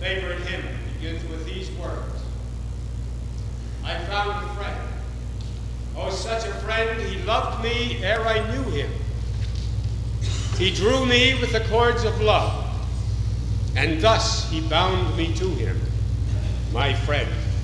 favorite hymn begins with these words. I found a friend. Oh, such a friend, he loved me ere I knew him. He drew me with the cords of love, and thus he bound me to him, my friend.